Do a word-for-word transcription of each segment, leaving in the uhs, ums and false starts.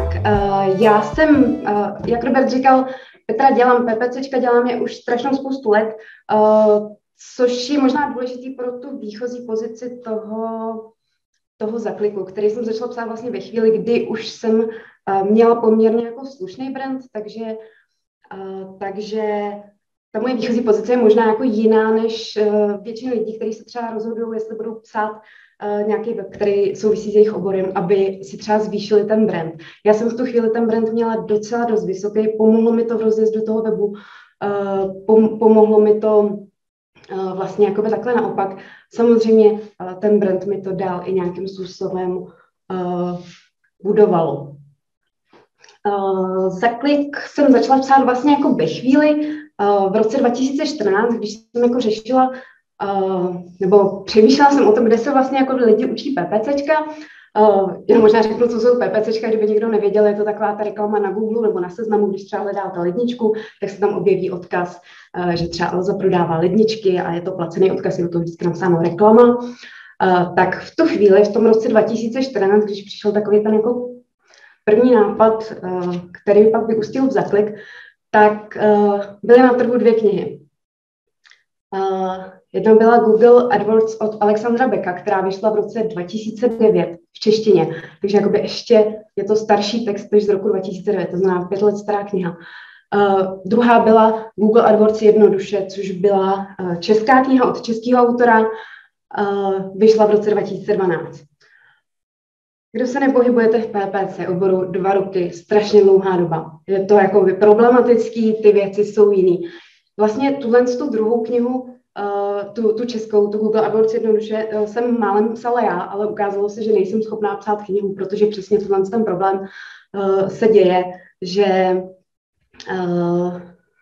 uh, já jsem, uh, jak Robert říkal, Petra, dělám PPCčka, dělám je už strašnou spoustu let, uh, což je možná důležitý pro tu výchozí pozici toho, toho zakliku, který jsem začala psát vlastně ve chvíli, kdy už jsem uh, měla poměrně jako slušný brand, takže, uh, takže ta moje výchozí pozice je možná jako jiná než uh, většina lidí, kteří se třeba rozhodují, jestli budou psát uh, nějaký web, který souvisí s jejich oborem, aby si třeba zvýšili ten brand. Já jsem v tu chvíli ten brand měla docela dost vysoký, pomohlo mi to v rozjezdu toho webu, uh, pom- pomohlo mi to uh, vlastně jakoby takhle naopak. Samozřejmě uh, ten brand mi to dál i nějakým způsobem uh, budovalo. Uh, zaklik jsem začala psát vlastně jako ve chvíli, Uh, v roce dva tisíce čtrnáct, když jsem jako řešila, uh, nebo přemýšlela jsem o tom, kde se vlastně jako lidi učí PPCčka. Uh, jenom možná řeknu, co jsou PPCčka, kdyby někdo nevěděl, je to taková ta reklama na Google nebo na Seznamu, když třeba hledáte ledničku, tak se tam objeví odkaz, uh, že třeba Alza prodává ledničky a je to placený odkaz, je to vždycky napsáno reklama. Uh, tak v tu chvíli, v tom roce dva tisíce čtrnáct, když přišel takový ten jako první nápad, uh, který pak vyústil v zaklik, tak uh, byly na trhu dvě knihy. Uh, jedna byla Google AdWords od Alexandra Becka, která vyšla v roce dva tisíce devět v češtině. Takže jakoby ještě je to starší text než z roku dva tisíce devět, to znamená pět let stará kniha. Uh, druhá byla Google AdWords jednoduše, což byla uh, česká kniha od českého autora, uh, vyšla v roce dva tisíce dvanáct. Kdo se nepohybujete v P P C oboru dva roky, strašně dlouhá doba. Je to jako problematický, ty věci jsou jiný. Vlastně tuhle tu druhou knihu, uh, tu, tu českou, tu Google AdWords jednoduše, uh, jsem málem psala já, ale ukázalo se, že nejsem schopná psát knihu, protože přesně tenhle ten problém uh, se děje, že uh,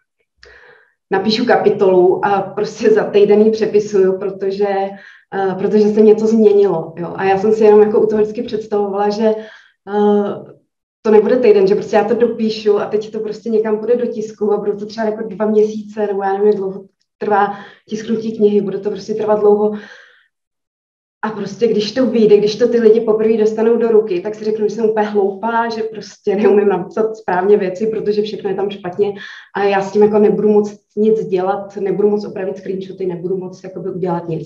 napíšu kapitolu a prostě za týden ji přepisuju, protože Uh, protože se něco změnilo. Jo? A já jsem si jenom jako u toho vždycky představovala, že uh, to nebude týden, že prostě já to dopíšu a teď to prostě někam půjde do tisku a budou to třeba jako dva měsíce, nebo já nevím, jak dlouho trvá tisknutí knihy, bude to prostě trvat dlouho. A prostě když to vyjde, když to ty lidi poprvé dostanou do ruky, tak si řeknu, že jsem úplně hloupá, že prostě neumím napsat správně věci, protože všechno je tam špatně a já s tím jako nebudu moc nic dělat, nebudu moc opravit screenshoty, nebudu moc jakoby udělat nic.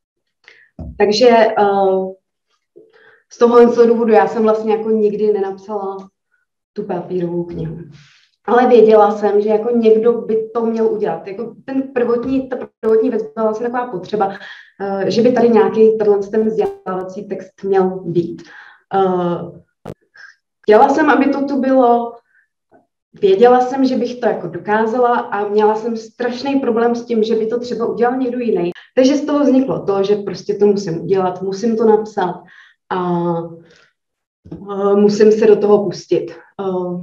Takže uh, z tohohle důvodu já jsem vlastně jako nikdy nenapsala tu papírovou knihu. Ale věděla jsem, že jako někdo by to měl udělat. Jako ten prvotní, ta prvotní věc byla vlastně taková potřeba, uh, že by tady nějaký ten vzdělávací text měl být. Uh, chtěla jsem, aby to tu bylo, věděla jsem, že bych to jako dokázala a měla jsem strašný problém s tím, že by to třeba udělal někdo jiný. Takže z toho vzniklo to, že prostě to musím udělat, musím to napsat a uh, musím se do toho pustit. Uh,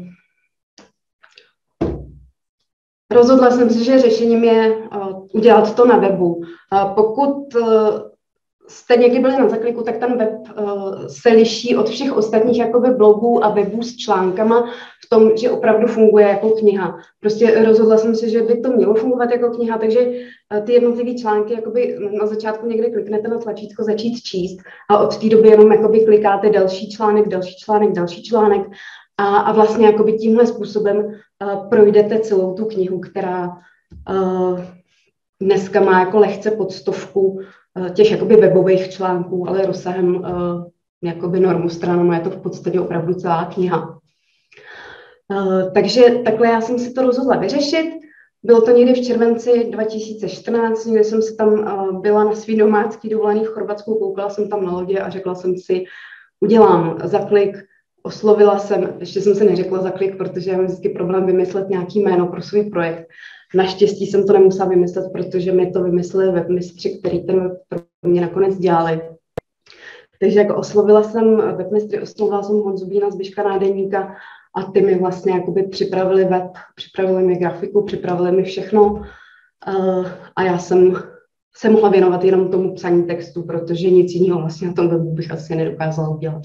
rozhodla jsem se, že řešením je uh, udělat to na webu. Uh, pokud uh, jste někdy byli na zakliku, tak ten web uh, se liší od všech ostatních jakoby blogů a webů s článkama v tom, že opravdu funguje jako kniha. Prostě rozhodla jsem se, že by to mělo fungovat jako kniha, takže uh, ty jednotlivé články jakoby na začátku někdy kliknete na tlačítko začít číst a od té doby jenom jakoby klikáte další článek, další článek, další článek a, a vlastně jakoby tímhle způsobem uh, projdete celou tu knihu, která uh, dneska má jako lehce pod stovku těch jakoby webových článků, ale rozsahem uh, jakoby normu stranou je to v podstatě opravdu celá kniha. Uh, takže takhle já jsem si to rozhodla vyřešit. Bylo to někdy v červenci dva tisíce čtrnáct, někdy jsem se tam uh, byla na svý domácký dovolený v Chorvatsku, koukala jsem tam na lodě a řekla jsem si, udělám zaklik, oslovila jsem, ještě jsem se neřekla zaklik, protože já mám vždycky problém vymyslet nějaký jméno pro svůj projekt. Naštěstí jsem to nemusela vymyslet, protože mi to vymysleli webmistři, který ten web pro mě nakonec dělali. Takže jako oslovila jsem webmistry, oslovila jsem Honzu Bína z Biška Nádeníka a ty mi vlastně jakoby připravili web, připravili mi grafiku, připravili mi všechno uh, a já jsem se mohla věnovat jenom tomu psaní textu, protože nic jiného vlastně na tom webu bych asi nedokázala udělat.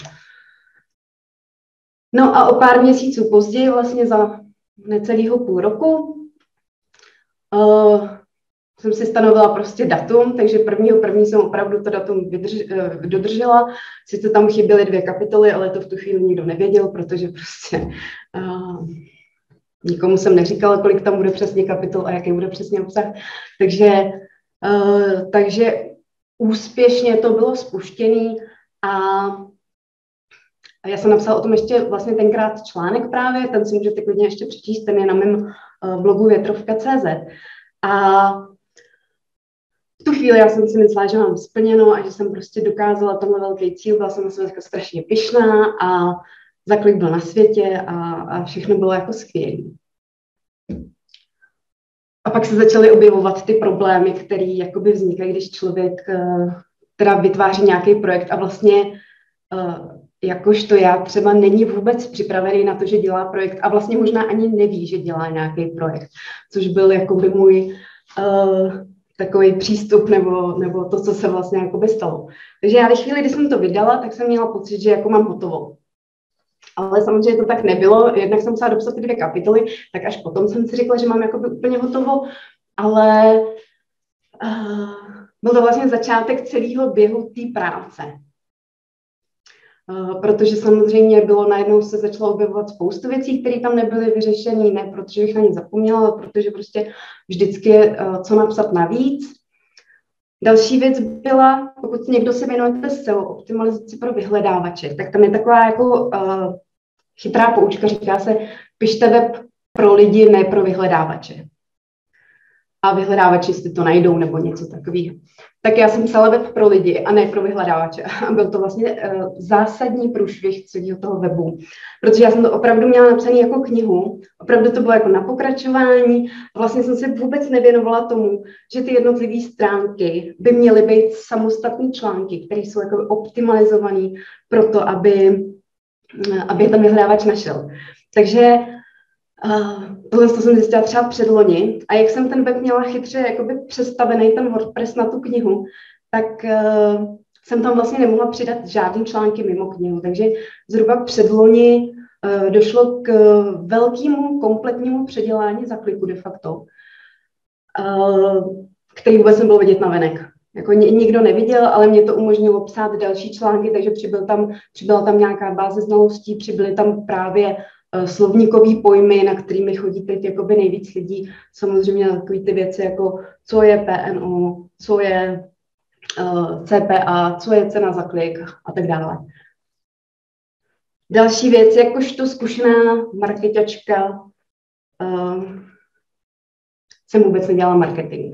No a o pár měsíců později, vlastně za necelého půl roku, Uh, jsem si stanovila prostě datum, takže prvního první jsem opravdu to datum vydrž, dodržela. Sice tam chyběly dvě kapitoly, ale to v tu chvíli nikdo nevěděl, protože prostě uh, nikomu jsem neříkala, kolik tam bude přesně kapitol a jaký bude přesně obsah. Takže, uh, takže úspěšně to bylo spuštěný a A já jsem napsala o tom ještě vlastně tenkrát článek právě, ten si můžete klidně ještě přečíst, ten je na mém uh, blogu větrovka tečka cé zet. A v tu chvíli já jsem si myslela, že mám splněno a že jsem prostě dokázala tenhle velký cíl, byla jsem na sebe jako strašně pyšná a Zaklik byl na světě a, a všechno bylo jako skvělé. A pak se začaly objevovat ty problémy, které jakoby vznikají, když člověk uh, teda vytváří nějaký projekt a vlastně uh, jakožto já třeba není vůbec připravený na to, že dělá projekt a vlastně možná ani neví, že dělá nějaký projekt, což byl jakoby můj uh, takový přístup nebo, nebo to, co se vlastně jakoby stalo. Takže já ve chvíli, kdy jsem to vydala, tak jsem měla pocit, že jako mám hotovo. Ale samozřejmě to tak nebylo, jednak jsem musela dopsat ty dvě kapitoly, tak až potom jsem si řekla, že mám jakoby úplně hotovo, ale uh, byl to vlastně začátek celého běhu té práce. Uh, protože samozřejmě bylo najednou se začalo objevovat spoustu věcí, které tam nebyly vyřešené, ne protože bych na ně zapomněla, ale protože prostě vždycky je uh, co napsat navíc. Další věc byla, pokud někdo se věnujete S E O, optimalizaci pro vyhledávače, tak tam je taková jako uh, chytrá poučka, říká se, pište web pro lidi, ne pro vyhledávače. A vyhledávači si to najdou nebo něco takového. Tak já jsem psala web pro lidi a ne pro vyhledávače. A byl to vlastně uh, zásadní průšvih celého toho webu. Protože já jsem to opravdu měla napsaný jako knihu. Opravdu to bylo jako na pokračování. A vlastně jsem se vůbec nevěnovala tomu, že ty jednotlivé stránky by měly být samostatné články, které jsou jako optimalizované pro to, aby, aby je ten vyhledávač našel. Takže Uh, tohle to jsem zjistila třeba předloni a jak jsem ten web měla chytře jakoby přestavený ten WordPress na tu knihu, tak uh, jsem tam vlastně nemohla přidat žádný články mimo knihu. Takže zhruba předloni uh, došlo k velkému kompletnímu předělání Zakliku de facto, uh, který vůbec nebyl vidět navenek. Jako nikdo neviděl, ale mě to umožnilo psát další články, takže přibyl tam, přibyla tam nějaká báze znalostí, přibyly tam právě slovníkový pojmy, na kterými chodí teď jakoby nejvíc lidí. Samozřejmě takové ty věci jako co je P N O, co je uh, C P A, co je cena za klik a tak dále. Další věc, jakožto zkušená marketačka, uh, jsem vůbec nedělala marketing.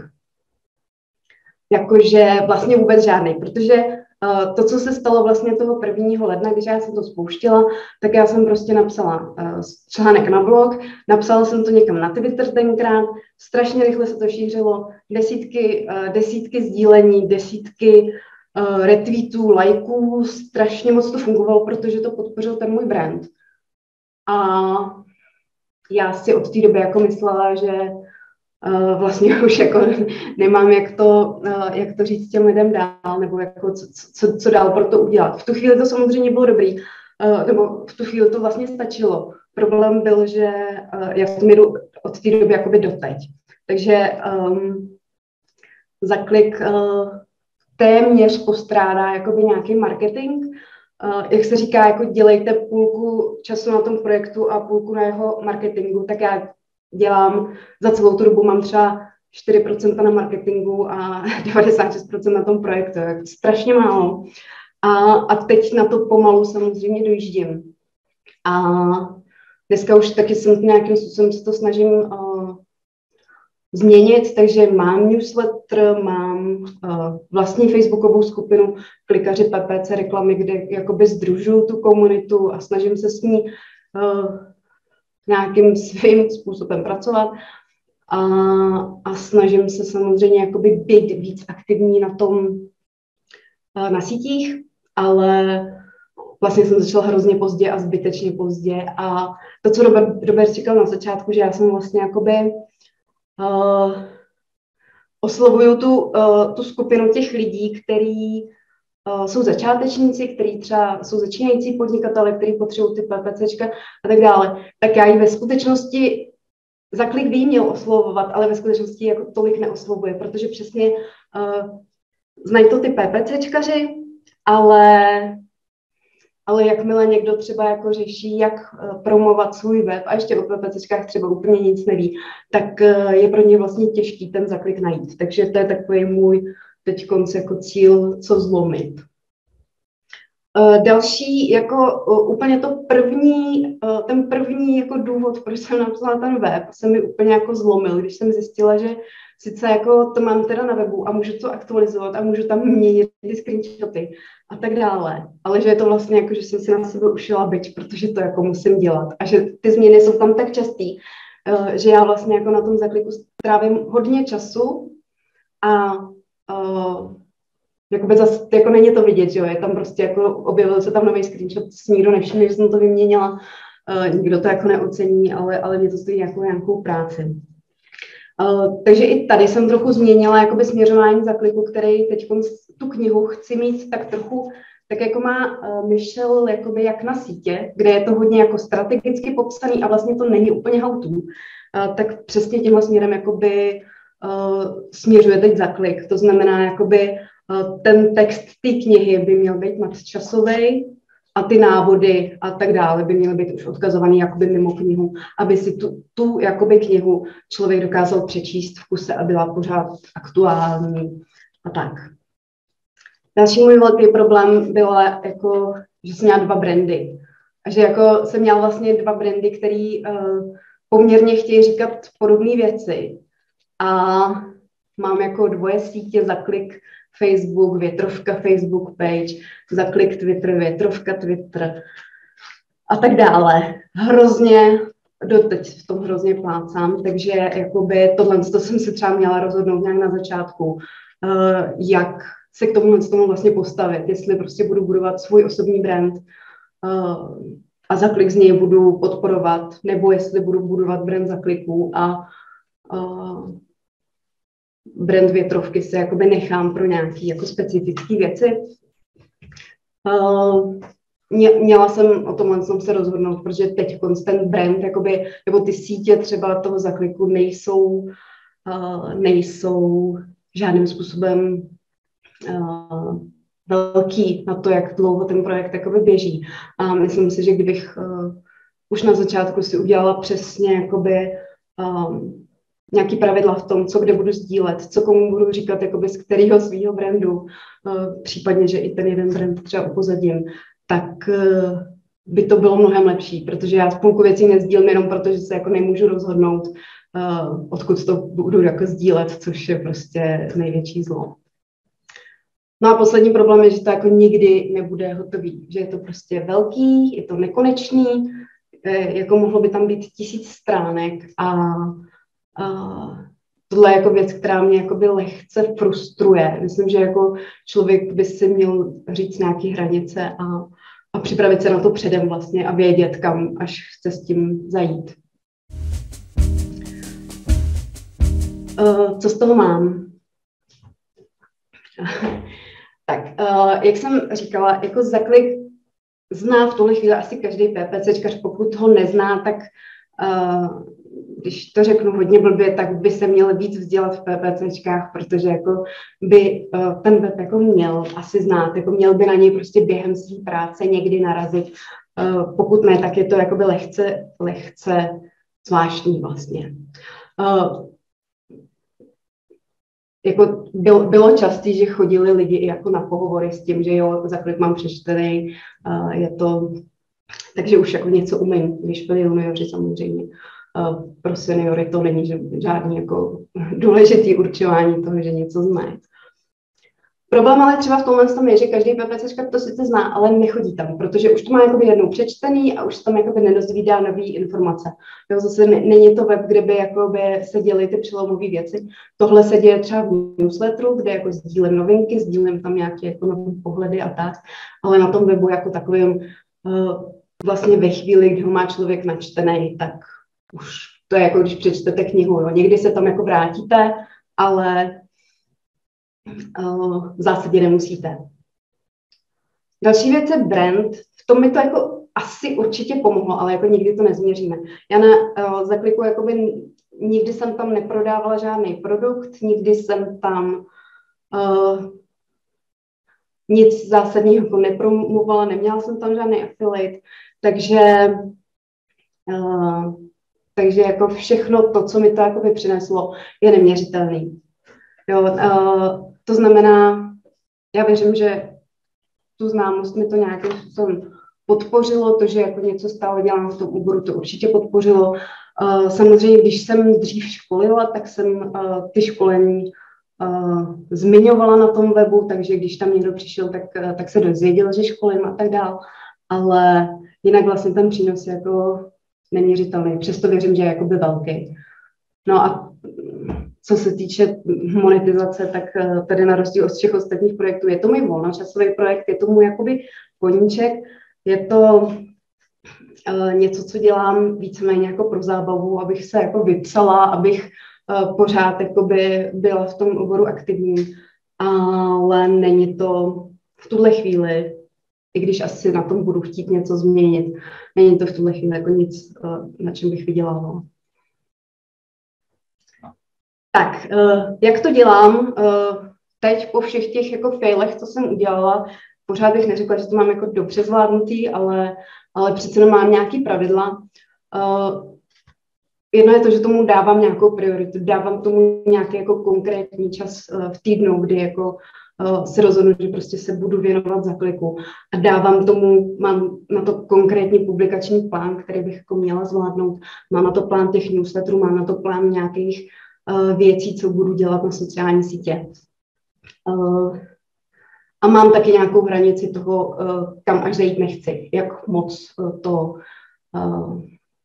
Jakože vlastně vůbec žádný, protože Uh, to, co se stalo vlastně toho prvního ledna, když já jsem to spouštila, tak já jsem prostě napsala uh, článek na blog, napsala jsem to někam na Twitter tenkrát, strašně rychle se to šířilo, desítky, uh, desítky sdílení, desítky uh, retweetů, lajků, strašně moc to fungovalo, protože to podpořil ten můj brand. A já si od té doby jako myslela, že Uh, vlastně už jako nemám, jak to, uh, jak to říct těm lidem dál, nebo jako co, co, co dál pro to udělat. V tu chvíli to samozřejmě bylo dobrý, uh, nebo v tu chvíli to vlastně stačilo. Problém byl, že uh, já v tom jedu od té doby jakoby doteď. Takže um, Zaklik uh, téměř postrádá jakoby nějaký marketing. Uh, jak se říká, jako dělejte půlku času na tom projektu a půlku na jeho marketingu, tak já dělám, za celou tu dobu mám třeba čtyři procenta na marketingu a devadesát šest procent na tom projektu, je strašně málo. A, a teď na to pomalu samozřejmě dojíždím. A dneska už taky jsem nějakým způsobem se to snažím uh, změnit, takže mám newsletter, mám uh, vlastní facebookovou skupinu Klikaři P P C reklamy, kde jakoby sdružuju tu komunitu a snažím se s ní uh, nějakým svým způsobem pracovat a, a snažím se samozřejmě jakoby být víc aktivní na tom, na sítích, ale vlastně jsem začala hrozně pozdě a zbytečně pozdě a to, co Robert, Robert říkal na začátku, že já jsem vlastně jakoby uh, oslovuju tu, uh, tu skupinu těch lidí, který Uh, jsou začátečníci, kteří třeba jsou začínající podnikatelé, kteří potřebují ty PPCčka a tak dále, tak já ji ve skutečnosti za klik by jí měl oslovovat, ale ve skutečnosti jako tolik neoslovuje, protože přesně uh, znají to ty PPCčkaři, ale, ale jakmile někdo třeba jako řeší, jak uh, promovat svůj web a ještě o PPCčkách třeba úplně nic neví, tak uh, je pro ně vlastně těžký ten zaklik najít. Takže to je takový můj teď konc jako cíl, co zlomit. Uh, další, jako uh, úplně to první, uh, ten první jako důvod, proč jsem napsala ten web, se mi úplně jako zlomil, když jsem zjistila, že sice jako to mám teda na webu a můžu to aktualizovat a můžu tam měnit ty screenshoty a tak dále, ale že je to vlastně jako, že jsem si na sebe ušila bič, protože to jako musím dělat a že ty změny jsou tam tak častý, uh, že já vlastně jako na tom zakliku strávím hodně času a uh, Jakoby zase, jako není to vidět, že jo, je tam prostě jako, objevil se tam nový screenshot, si nikdo nevšimne, že jsem to vyměnila, uh, nikdo to jako neocení, ale, ale mě to stojí jako nějakou práci. Uh, takže i tady jsem trochu změnila jakoby směřování zakliku, který teď tu knihu chci mít tak trochu, tak jako má uh, Michelle jakoby jak na sítě, kde je to hodně jako strategicky popsaný a vlastně to není úplně how to, uh, tak přesně tímhle směrem jakoby uh, směřuje teď zaklik, to znamená jakoby ten text té knihy by měl být nadčasový a ty návody a tak dále by měly být už odkazovaný jakoby mimo knihu, aby si tu, tu jakoby knihu člověk dokázal přečíst v kuse a byla pořád aktuální a tak. Další můj velký problém byla, jako, že jsem měla dva brandy. A že jako jsem měla vlastně dva brandy, který uh, poměrně chtějí říkat podobné věci. A mám jako dvoje sítě, zaklik Facebook, větrovka Facebook page, zaklik Twitter, větrovka Twitter a tak dále. Hrozně, doteď v tom hrozně plácám, takže jakoby tohle to jsem se třeba měla rozhodnout nějak na začátku, uh, jak se k tomu, tomu vlastně postavit, jestli prostě budu budovat svůj osobní brand uh, a zaklik z něj budu podporovat, nebo jestli budu budovat brand zakliků a uh, brand větrovky se jakoby nechám pro nějaké jako specifické věci. Uh, mě, měla jsem o tomhle jsem se rozhodnout, protože teď ten brand, jakoby, nebo ty sítě třeba toho zakliku nejsou, uh, nejsou žádným způsobem uh, velký na to, jak dlouho ten projekt jakoby běží. A myslím si, že kdybych uh, už na začátku si udělala přesně jakoby, um, nějaký pravidla v tom, co kde budu sdílet, co komu budu říkat jakoby z kterého svého brandu, uh, případně, že i ten jeden brand třeba upozadím, tak uh, by to bylo mnohem lepší, protože já spoustu věcí nezdílím jenom proto, že se jako nemůžu rozhodnout, uh, odkud to budu jako sdílet, což je prostě největší zlo. No a poslední problém je, že to jako nikdy nebude hotový, že je to prostě velký, je to nekonečný, jako mohlo by tam být tisíc stránek a Uh, tohle je jako věc, která mě jakoby lehce frustruje. Myslím, že jako člověk by si měl říct nějaké hranice a, a připravit se na to předem vlastně a vědět, kam až chce s tím zajít. Uh, co z toho mám? Tak, uh, jak jsem říkala, jako zaklik zná v tuhle chvíli asi každý PPCčkař, pokud ho nezná, tak uh, když to řeknu hodně blbě, tak by se měl víc vzdělat v PPCčkách, protože jako by uh, ten web jako měl asi znát, jako měl by na něj prostě během své práce někdy narazit. Uh, pokud ne, tak je to jakoby lehce, lehce zvláštní vlastně. Uh, jako bylo, bylo časté, že chodili lidi i jako na pohovory s tím, že jo, zaklik mám přečtený, uh, je to, takže už jako něco umím, když byli junioři samozřejmě. Uh, pro seniory to není že žádný jako důležitý určování toho, že něco znají. Problém ale třeba v tomhle tom je, že každý PPCčka to sice zná, ale nechodí tam, protože už to má jakoby jednou přečtený a už tam jakoby nedozvídá nový informace. Jo, zase není to web, kde by jakoby se děly ty přelomové věci. Tohle se děje třeba v newsletteru, kde jako sdílím novinky, sdílím tam nějaké jako nové pohledy a tak, ale na tom webu jako takovým uh, vlastně ve chvíli, kdy ho má člověk načtený, tak už to je jako když přečtete knihu. Jo. Někdy se tam jako vrátíte, ale Uh, v zásadě nemusíte. Další věc je brand. V tom mi to jako asi určitě pomohlo, ale jako nikdy to nezměříme. Já na uh, zakliku jakoby nikdy jsem tam neprodávala žádný produkt, nikdy jsem tam uh, nic zásadního jako nepromovala, neměla jsem tam žádný affiliate, takže, uh, takže jako všechno to, co mi to jakoby přineslo, je neměřitelný. Jo, uh, to znamená, já věřím, že tu známost mi to nějakým způsobem podpořilo, to, že jako něco stále dělám v tom oboru, to určitě podpořilo. Uh, samozřejmě, když jsem dřív školila, tak jsem uh, ty školení uh, zmiňovala na tom webu, takže když tam někdo přišel, tak, uh, tak se dozvěděl, že školím a tak dál. Ale jinak vlastně ten přínos je jako neměřitelný. Přesto věřím, že je jakoby velký. No a co se týče monetizace, tak uh, tady na rozdíl od všech ostatních projektů je to můj volnočasový projekt, je to můj jakoby koníček, je to Uh, něco, co dělám víceméně jako pro zábavu, abych se jako vypsala, abych uh, pořád jakoby byla v tom oboru aktivní, ale není to v tuhle chvíli, i když asi na tom budu chtít něco změnit, není to v tuhle chvíli jako nic, uh, na čem bych vydělávala. Tak, uh, jak to dělám? Uh, teď po všech těch jako failech, co jsem udělala, pořád bych neřekla, že to mám jako dobře zvládnutý, ale ale přece jenom mám nějaký pravidla. Uh, jedno je to, že tomu dávám nějakou prioritu, dávám tomu nějaký jako konkrétní čas uh, v týdnu, kdy jako uh, se rozhodnu, že prostě se budu věnovat Zakliku a dávám tomu, mám na to konkrétní publikační plán, který bych jako měla zvládnout, mám na to plán těch newsletterů, mám na to plán nějakých uh, věcí, co budu dělat na sociální sítě. Uh, A mám taky nějakou hranici toho, kam až zajít nechci, jak moc to uh,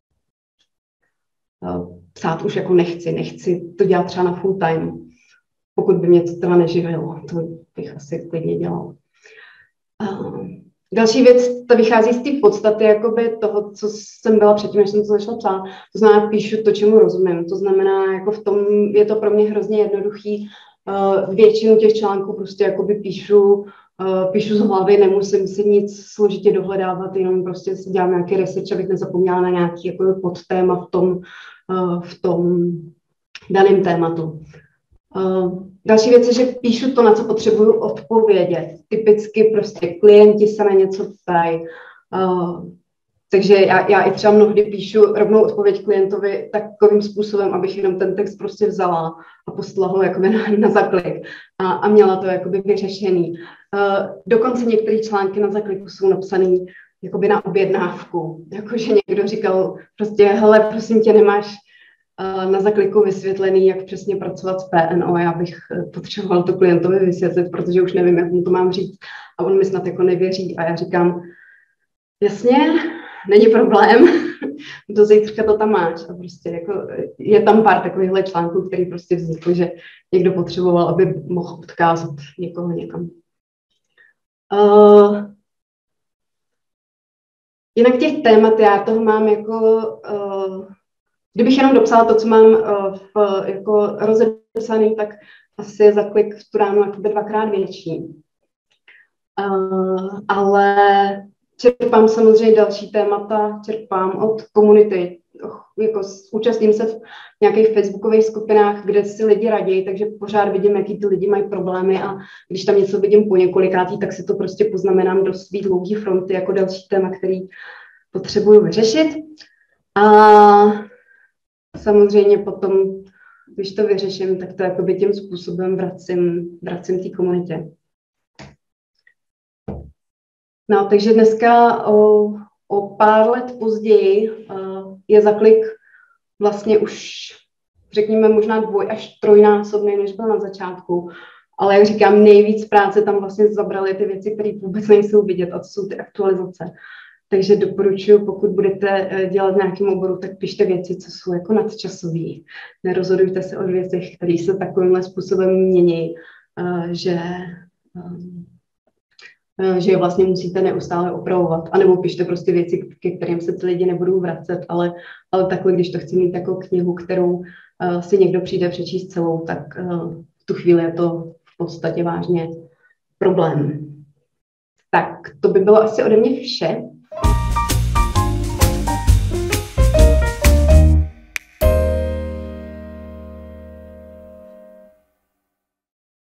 uh, psát už jako nechci. Nechci to dělat třeba na full time, pokud by mě to teda neživilo. To bych asi klidně dělala. Uh, další věc, to vychází z té podstaty jakoby toho, co jsem byla předtím, než jsem to začala psát. To znamená, píšu to, čemu rozumím. To znamená, jako v tom je to pro mě hrozně jednoduchý. Uh, většinu těch článků prostě jakoby píšu, uh, píšu z hlavy, nemusím si nic složitě dohledávat, jenom prostě si dělám nějaký research, abych nezapomněla na nějaký jako podtéma v tom, uh, v tom daném tématu. Uh, další věc je, že píšu to, na co potřebuju odpovědět. Typicky prostě klienti se na něco ptají. Uh, Takže já, já i třeba mnohdy píšu rovnou odpověď klientovi takovým způsobem, abych jenom ten text prostě vzala a poslala ho jakoby na, na Zaklik a, a měla to jakoby vyřešený. Uh, dokonce některé články na Zakliku jsou napsané jakoby na objednávku. Jakože někdo říkal prostě, hele, prosím tě, nemáš uh, na Zakliku vysvětlený, jak přesně pracovat s P N O. Já bych potřeboval to klientovi vysvětlit, protože už nevím, jak mu to mám říct. A on mi snad jako nevěří. A já říkám, jasně, není problém, do zítřka to tam máš. A prostě jako je tam pár takovýchhle článků, který prostě vznikl, že někdo potřeboval, aby mohl odkázat někoho někam. Uh, jinak těch témat, já toho mám jako, uh, kdybych jenom dopsala to, co mám uh, v, jako rozepsaný, tak asi je Zaklik v tu ránu jakoby dvakrát větší. Uh, ale čerpám samozřejmě další témata, čerpám od komunity, jako účastním se v nějakých facebookových skupinách, kde si lidi raději, takže pořád vidím, jaký ty lidi mají problémy a když tam něco vidím po několikátý, tak si to prostě poznamenám do svý dlouhý fronty jako další téma, který potřebuju vyřešit. A samozřejmě potom, když to vyřeším, tak to jakoby tím způsobem vracím, vracím té komunitě. No, takže dneska o, o pár let později uh, je Zaklik vlastně už, řekněme, možná dvoj až trojnásobný, než byl na začátku. Ale jak říkám, nejvíc práce tam vlastně zabraly ty věci, které vůbec nejsou vidět, a to jsou ty aktualizace. Takže doporučuji, pokud budete dělat v nějakém oboru, tak pište věci, co jsou jako nadčasový. Nerozhodujte se o věcech, které se takovýmhle způsobem mění, uh, že... Um, že je vlastně musíte neustále opravovat. A nebo píšte prostě věci, ke kterým se ty lidi nebudou vracet, ale, ale takhle, když to chci mít jako knihu, kterou uh, si někdo přijde přečíst celou, tak uh, v tu chvíli je to v podstatě vážně problém. Tak to by bylo asi ode mě vše.